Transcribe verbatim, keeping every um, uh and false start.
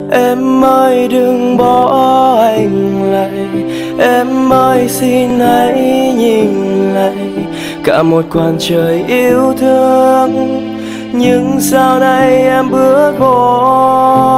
Em ơi đừng bỏ anh lại, em ơi xin hãy nhìn lại. Cả một khoảng trời yêu thương, nhưng sao nay em bước vô